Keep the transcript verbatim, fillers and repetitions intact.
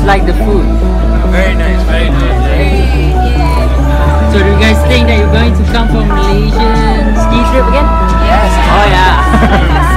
guys like the food? Very nice, very nice. Great, yeah. So do you guys think that you're going to come for Malaysian ski trip again? Yes. Oh yeah.